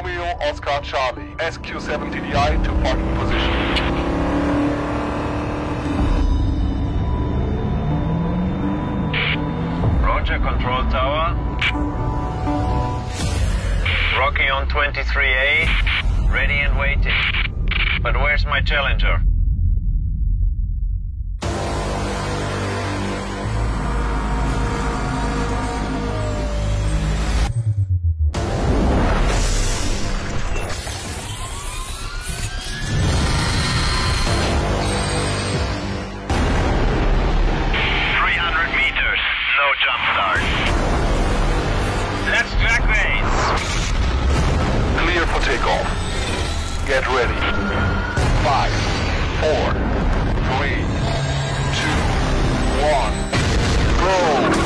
Romeo Oscar Charlie, SQ-7TDI to parking position. Roger, control tower. Rocky on 23A, ready and waiting. But where's my Challenger? Jump start. Let's track base. Clear for takeoff. Get ready. 5, 4, 3, 2, 1, go!